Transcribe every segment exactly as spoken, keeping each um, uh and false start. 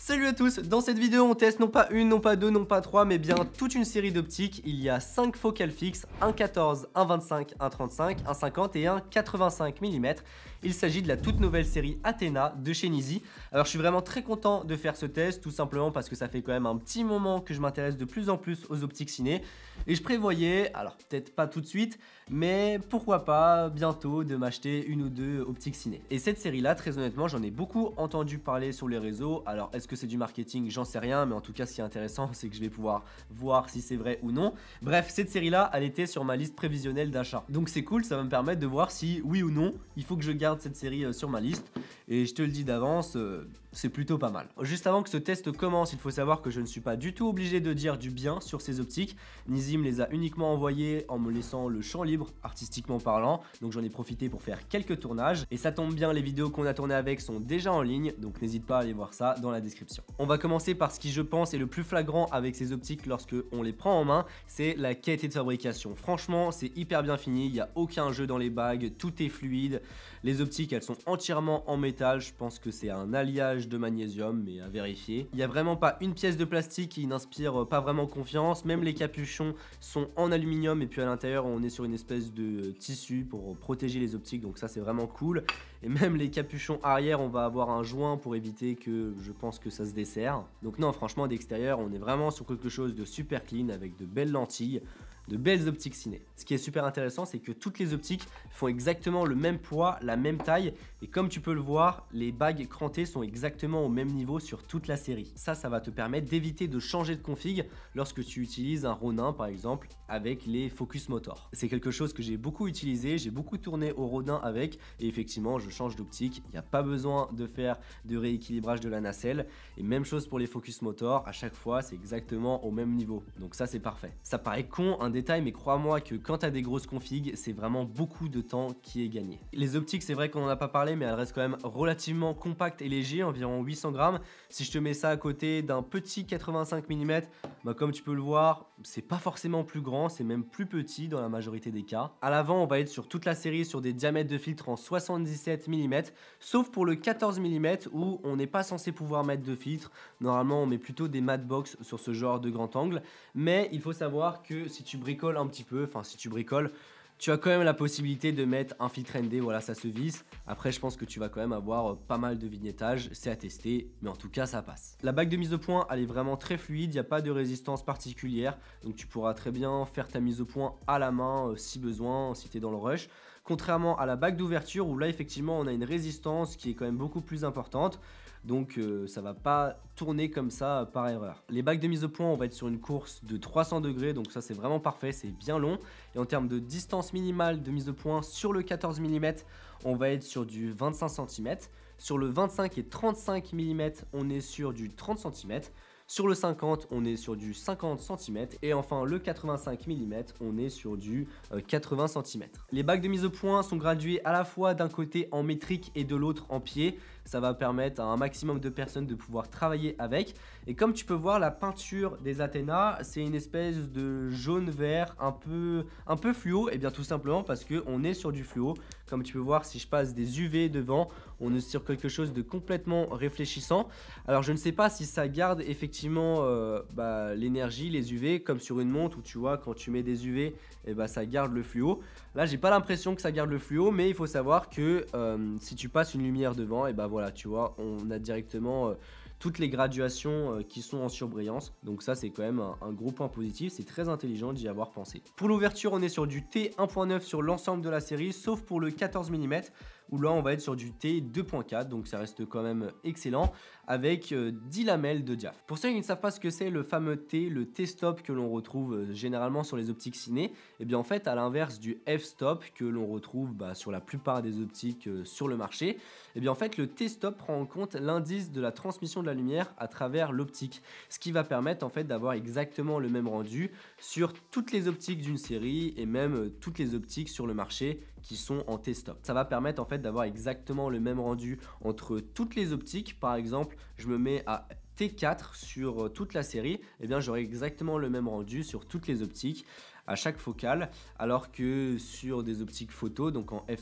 Salut à tous, dans cette vidéo on teste non pas une, non pas deux, non pas trois, mais bien toute une série d'optiques. Il y a cinq focales fixes, un quatorze, un vingt-cinq, un trente-cinq, un cinquante et un quatre-vingt-cinq millimètres. Il s'agit de la toute nouvelle série Athena de chez Nizhi. Alors je suis vraiment très content de faire ce test, tout simplement parce que ça fait quand même un petit moment que je m'intéresse de plus en plus aux optiques ciné. Et je prévoyais, alors peut-être pas tout de suite, mais pourquoi pas bientôt de m'acheter une ou deux optiques ciné. Et cette série là, très honnêtement, j'en ai beaucoup entendu parler sur les réseaux. Alors est-ce que c'est du marketing? J'en sais rien, mais en tout cas ce qui est intéressant c'est que je vais pouvoir voir si c'est vrai ou non. Bref, cette série là, elle était sur ma liste prévisionnelle d'achat. Donc c'est cool, ça va me permettre de voir si oui ou non il faut que je garde cette série euh, sur ma liste. Et je te le dis d'avance, euh, c'est plutôt pas mal. Juste avant que ce test commence, il faut savoir que je ne suis pas du tout obligé de dire du bien sur ces optiques. Nizhi me les a uniquement envoyées en me laissant le champ libre, artistiquement parlant. Donc j'en ai profité pour faire quelques tournages. Et ça tombe bien, les vidéos qu'on a tournées avec sont déjà en ligne, donc n'hésite pas à aller voir ça dans la description. On va commencer par ce qui, je pense, est le plus flagrant avec ces optiques lorsque on les prend en main, c'est la qualité de fabrication. Franchement, c'est hyper bien fini, il n'y a aucun jeu dans les bagues, tout est fluide. Les optiques, elles sont entièrement en métal, je pense que c'est un alliage de magnésium, mais à vérifier. Il n'y a vraiment pas une pièce de plastique qui n'inspire pas vraiment confiance, même les capuchons sont en aluminium et puis à l'intérieur on est sur une espèce de tissu pour protéger les optiques, donc ça c'est vraiment cool. Et même les capuchons arrière, on va avoir un joint pour éviter que je pense que ça se desserre. Donc non, franchement d'extérieur on est vraiment sur quelque chose de super clean avec de belles lentilles, de belles optiques ciné. Ce qui est super intéressant, c'est que toutes les optiques font exactement le même poids, la même taille, et comme tu peux le voir, les bagues crantées sont exactement au même niveau sur toute la série. Ça, ça va te permettre d'éviter de changer de config lorsque tu utilises un Ronin par exemple avec les focus motor. C'est quelque chose que j'ai beaucoup utilisé, j'ai beaucoup tourné au Ronin avec, et effectivement je change d'optique, il n'y a pas besoin de faire de rééquilibrage de la nacelle, et même chose pour les focus motor, à chaque fois c'est exactement au même niveau, donc ça c'est parfait. Ça paraît con, un détail, mais crois-moi que quand tu as des grosses configs, c'est vraiment beaucoup de temps qui est gagné. Les optiques, c'est vrai qu'on n'en a pas parlé, mais elles restent quand même relativement compactes et légers, environ huit cents grammes. Si je te mets ça à côté d'un petit quatre-vingt-cinq millimètres, bah comme tu peux le voir, c'est pas forcément plus grand, c'est même plus petit dans la majorité des cas. À l'avant, on va être sur toute la série sur des diamètres de filtre en soixante-dix-sept millimètres, sauf pour le quatorze millimètres où on n'est pas censé pouvoir mettre de filtre. Normalement, on met plutôt des matte box sur ce genre de grand angle, mais il faut savoir que si tu bricoles un petit peu, enfin si tu bricoles, tu as quand même la possibilité de mettre un filtre N D, voilà ça se visse. Après je pense que tu vas quand même avoir pas mal de vignettage, c'est à tester, mais en tout cas ça passe. La bague de mise au point, elle est vraiment très fluide, il n'y a pas de résistance particulière, donc tu pourras très bien faire ta mise au point à la main euh, si besoin, si tu es dans le rush. Contrairement à la bague d'ouverture où là effectivement on a une résistance qui est quand même beaucoup plus importante. Donc euh, ça va pas tourner comme ça euh, par erreur. Les bagues de mise au point, on va être sur une course de trois cents degrés, donc ça c'est vraiment parfait, c'est bien long. Et en termes de distance minimale de mise au point sur le quatorze millimètres, on va être sur du vingt-cinq centimètres. Sur le vingt-cinq et trente-cinq millimètres, on est sur du trente centimètres. Sur le cinquante, on est sur du cinquante centimètres. Et enfin, le quatre-vingt-cinq millimètres, on est sur du euh, quatre-vingts centimètres. Les bagues de mise au point sont graduées à la fois d'un côté en métrique et de l'autre en pied. Ça va permettre à un maximum de personnes de pouvoir travailler avec. Et comme tu peux voir, la peinture des Athena, c'est une espèce de jaune-vert un peu, un peu fluo. Et bien tout simplement parce qu'on est sur du fluo. Comme tu peux voir, si je passe des U V devant, on est sur quelque chose de complètement réfléchissant. Alors je ne sais pas si ça garde effectivement euh, bah, l'énergie, les U V, comme sur une montre où tu vois quand tu mets des U V, et bah, ça garde le fluo. Là j'ai pas l'impression que ça garde le fluo, mais il faut savoir que euh, si tu passes une lumière devant, et bah voilà, tu vois, on a directement... Euh, toutes les graduations euh, qui sont en surbrillance. Donc ça c'est quand même un, un gros point positif, c'est très intelligent d'y avoir pensé. Pour l'ouverture, on est sur du T un point neuf sur l'ensemble de la série, sauf pour le quatorze millimètres où là on va être sur du T deux point quatre, donc ça reste quand même excellent, avec euh, dix lamelles de diaph. Pour ceux qui ne savent pas ce que c'est le fameux T, le T-stop que l'on retrouve euh, généralement sur les optiques ciné, et eh bien en fait à l'inverse du F-stop que l'on retrouve bah, sur la plupart des optiques euh, sur le marché, et eh bien en fait le T-stop prend en compte l'indice de la transmission de la lumière à travers l'optique, ce qui va permettre en fait d'avoir exactement le même rendu sur toutes les optiques d'une série et même euh, toutes les optiques sur le marché qui sont en T-stop. Ça va permettre en fait d'avoir exactement le même rendu entre toutes les optiques. Par exemple, je me mets à T quatre sur toute la série, et eh bien j'aurai exactement le même rendu sur toutes les optiques à chaque focale, alors que sur des optiques photo, donc en f-stop,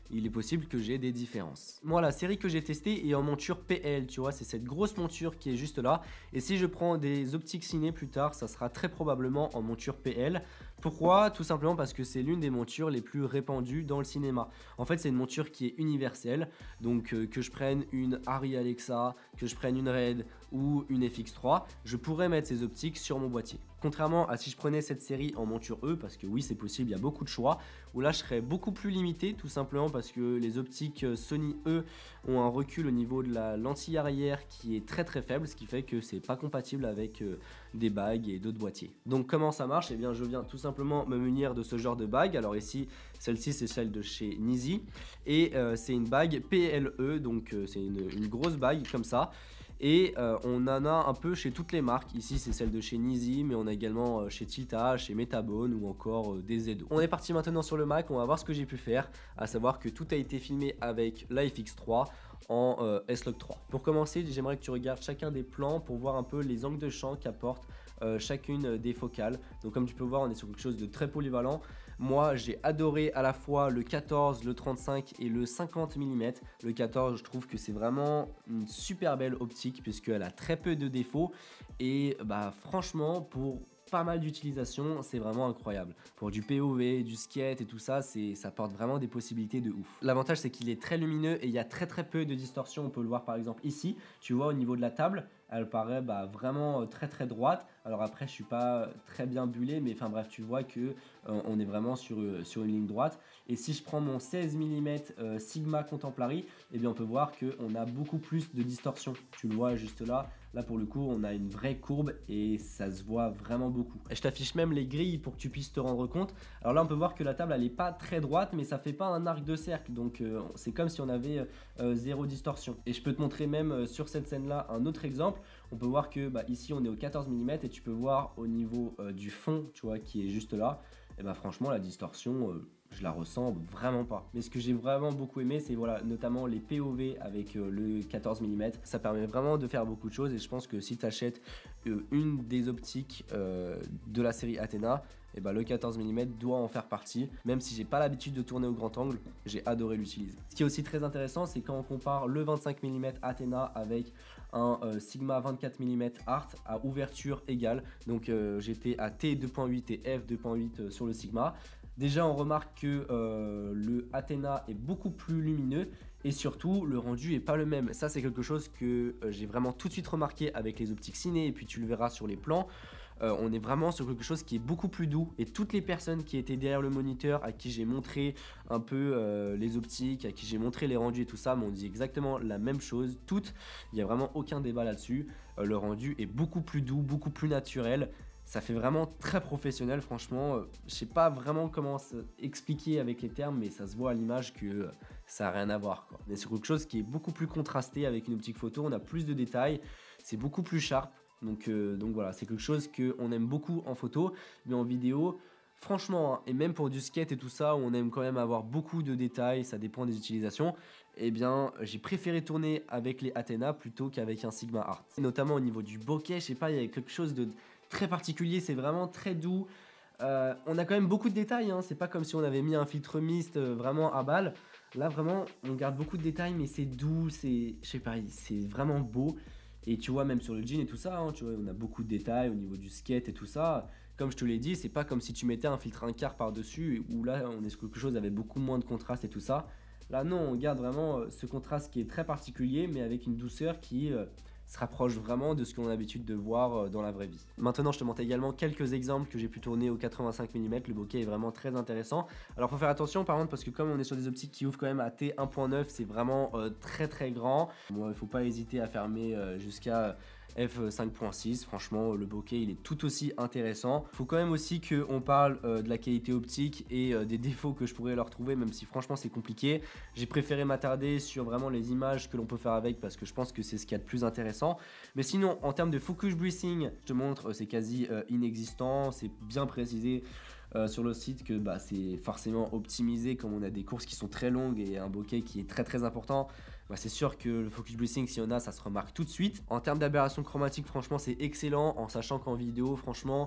il est possible que j'ai des différences. Moi, la série que j'ai testée est en monture P L, tu vois, c'est cette grosse monture qui est juste là. Et si je prends des optiques ciné plus tard, ça sera très probablement en monture P L. Pourquoi? Tout simplement parce que c'est l'une des montures les plus répandues dans le cinéma. En fait, c'est une monture qui est universelle, donc euh, que je prenne une Arri Alexa, que je prenne une Red ou une F X trois, je pourrais mettre ces optiques sur mon boîtier. Contrairement à si je prenais cette série en monture E, parce que oui c'est possible, il y a beaucoup de choix, où là je serais beaucoup plus limité, tout simplement parce que les optiques Sony E ont un recul au niveau de la lentille arrière qui est très très faible, ce qui fait que c'est pas compatible avec euh, des bagues et d'autres boîtiers. Donc comment ça marche? Eh bien je viens tout simplement me munir de ce genre de bague. Alors ici, celle-ci c'est celle de chez Nizi, et euh, c'est une bague P L E, donc euh, c'est une, une grosse bague comme ça. Et euh, on en a un peu chez toutes les marques. Ici c'est celle de chez Nizi, mais on a également euh, chez Tilta, chez Metabone ou encore euh, des Zedo. On est parti maintenant sur le Mac, on va voir ce que j'ai pu faire, à savoir que tout a été filmé avec la F X trois en euh, S log trois. Pour commencer, j'aimerais que tu regardes chacun des plans pour voir un peu les angles de champ qu'apportent euh, chacune des focales. Donc comme tu peux voir, on est sur quelque chose de très polyvalent. Moi j'ai adoré à la fois le quatorze, le trente-cinq et le cinquante millimètres. Le quatorze, je trouve que c'est vraiment une super belle optique puisqu'elle a très peu de défauts et bah franchement pour pas mal d'utilisation, c'est vraiment incroyable. Pour du P O V, du skate et tout ça, ça apporte vraiment des possibilités de ouf. L'avantage c'est qu'il est très lumineux et il y a très très peu de distorsion. On peut le voir par exemple ici, tu vois au niveau de la table, elle paraît bah, vraiment très très droite. Alors après je suis pas très bien bullé, mais enfin bref tu vois que euh, on est vraiment sur, euh, sur une ligne droite. Et si je prends mon seize millimètres euh, Sigma Contemplary, eh bien on peut voir qu'on a beaucoup plus de distorsion. Tu le vois juste là. Là pour le coup on a une vraie courbe et ça se voit vraiment beaucoup. Et je t'affiche même les grilles pour que tu puisses te rendre compte. Alors là on peut voir que la table elle est pas très droite, mais ça fait pas un arc de cercle, donc euh, c'est comme si on avait euh, zéro distorsion. Et je peux te montrer même euh, sur cette scène là un autre exemple. On peut voir que bah, ici on est au quatorze millimètres et tu peux voir au niveau euh, du fond, tu vois, qui est juste là. Et bah franchement la distorsion euh, je la ressens vraiment pas. Mais ce que j'ai vraiment beaucoup aimé, c'est voilà, notamment les P O V avec euh, le quatorze millimètres. Ça permet vraiment de faire beaucoup de choses et je pense que si tu achètes euh, une des optiques euh, de la série Athena, et bah, le quatorze millimètres doit en faire partie. Même si j'ai pas l'habitude de tourner au grand angle, j'ai adoré l'utiliser. Ce qui est aussi très intéressant, c'est quand on compare le vingt-cinq millimètres Athena avec un euh, Sigma vingt-quatre millimètres Art à ouverture égale. Donc euh, j'étais à T deux point huit et F deux point huit euh, sur le Sigma. Déjà on remarque que euh, le Athena est beaucoup plus lumineux et surtout le rendu est pas le même. Ça c'est quelque chose que euh, j'ai vraiment tout de suite remarqué avec les optiques ciné et puis tu le verras sur les plans. Euh, on est vraiment sur quelque chose qui est beaucoup plus doux et toutes les personnes qui étaient derrière le moniteur, à qui j'ai montré un peu euh, les optiques, à qui j'ai montré les rendus et tout ça, m'ont dit exactement la même chose, toutes. Il n'y a vraiment aucun débat là-dessus. Euh, le rendu est beaucoup plus doux, beaucoup plus naturel. Ça fait vraiment très professionnel, franchement. Euh, je sais pas vraiment comment expliquer avec les termes, mais ça se voit à l'image que euh, ça n'a rien à voir, quoi. Mais c'est quelque chose qui est beaucoup plus contrasté avec une optique photo. On a plus de détails, c'est beaucoup plus sharp. Donc, euh, donc voilà, c'est quelque chose qu'on aime beaucoup en photo, mais en vidéo, franchement, hein, et même pour du skate et tout ça, où on aime quand même avoir beaucoup de détails, ça dépend des utilisations, eh bien, j'ai préféré tourner avec les Athena plutôt qu'avec un Sigma Art. Et notamment au niveau du bokeh, je sais pas, il y a quelque chose de très particulier, c'est vraiment très doux. Euh, on a quand même beaucoup de détails, hein, c'est pas comme si on avait mis un filtre mist euh, vraiment à balle. Là, vraiment, on garde beaucoup de détails, mais c'est doux, c'est, je sais pas, c'est vraiment beau. Et tu vois, même sur le jean et tout ça, hein, tu vois, on a beaucoup de détails au niveau du skate et tout ça. Comme je te l'ai dit, c'est pas comme si tu mettais un filtre un quart par-dessus, où là, on est sur quelque chose avec beaucoup moins de contraste et tout ça. Là, non, on garde vraiment ce contraste qui est très particulier, mais avec une douceur qui euh, se rapproche vraiment de ce qu'on a l'habitude de voir euh, dans la vraie vie. Maintenant, je te montre également quelques exemples que j'ai pu tourner au quatre-vingt-cinq millimètres. Le bokeh est vraiment très intéressant. Alors, faut faire attention, par contre, parce que comme on est sur des optiques qui ouvrent quand même à T un point neuf, c'est vraiment euh, très très grand. Bon, il faut pas hésiter à fermer euh, jusqu'à F cinq point six, franchement le bokeh il est tout aussi intéressant. Faut quand même aussi qu'on parle euh, de la qualité optique et euh, des défauts que je pourrais leur trouver, même si franchement c'est compliqué. J'ai préféré m'attarder sur vraiment les images que l'on peut faire avec parce que je pense que c'est ce qu'il y a de plus intéressant. Mais sinon en termes de focus breathing, je te montre, euh, c'est quasi euh, inexistant, c'est bien précisé Euh, sur le site que bah, c'est forcément optimisé comme on a des courses qui sont très longues et un bokeh qui est très très important. Bah, c'est sûr que le focus breathing, si on a, ça se remarque tout de suite. En termes d'aberration chromatique, franchement c'est excellent, en sachant qu'en vidéo, franchement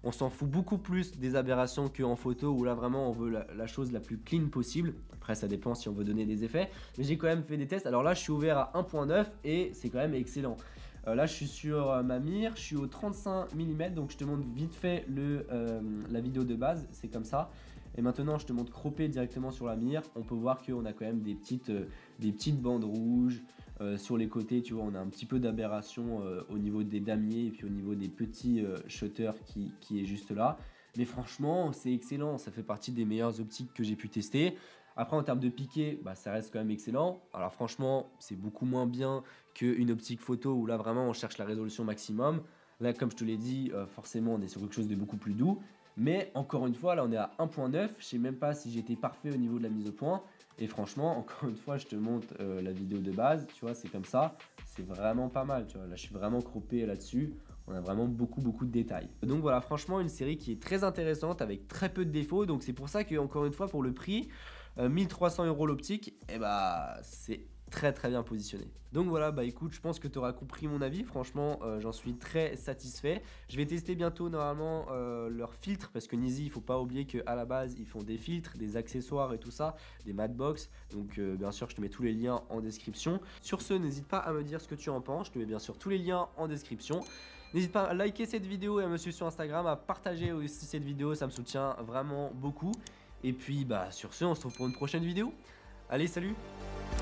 On s'en fout beaucoup plus des aberrations qu'en photo où là vraiment on veut la, la chose la plus clean possible. Après ça dépend si on veut donner des effets, mais j'ai quand même fait des tests. Alors là je suis ouvert à un point neuf et c'est quand même excellent. Euh, là je suis sur euh, ma mire, je suis au trente-cinq millimètres, donc je te montre vite fait le, euh, la vidéo de base, c'est comme ça. Et maintenant je te montre croppé directement sur la mire. On peut voir qu'on a quand même des petites, euh, des petites bandes rouges euh, sur les côtés, tu vois, on a un petit peu d'aberration euh, au niveau des damiers et puis au niveau des petits euh, shutters qui, qui est juste là. Mais franchement c'est excellent, ça fait partie des meilleures optiques que j'ai pu tester. Après en termes de piqué, bah, ça reste quand même excellent. Alors franchement c'est beaucoup moins bien qu'une optique photo où là vraiment on cherche la résolution maximum. Là comme je te l'ai dit, euh, forcément on est sur quelque chose de beaucoup plus doux. Mais encore une fois, là on est à un point neuf, je sais même pas si j'étais parfait au niveau de la mise au point. Et franchement, encore une fois, je te montre euh, la vidéo de base, tu vois, c'est comme ça. C'est vraiment pas mal, tu vois, là je suis vraiment croppé là-dessus. On a vraiment beaucoup beaucoup de détails. Donc voilà, franchement une série qui est très intéressante avec très peu de défauts. Donc c'est pour ça que encore une fois pour le prix, euh, mille trois cents euros l'optique, et bah c'est très très bien positionné. Donc voilà, bah écoute, je pense que tu auras compris mon avis. Franchement, euh, j'en suis très satisfait. Je vais tester bientôt normalement euh, leurs filtres parce que Nizzi, il faut pas oublier qu'à la base, ils font des filtres, des accessoires et tout ça, des matbox. Donc euh, bien sûr, je te mets tous les liens en description. Sur ce, n'hésite pas à me dire ce que tu en penses. Je te mets bien sûr tous les liens en description. N'hésite pas à liker cette vidéo et à me suivre sur Instagram, à partager aussi cette vidéo, ça me soutient vraiment beaucoup. Et puis bah sur ce, on se retrouve pour une prochaine vidéo. Allez, salut!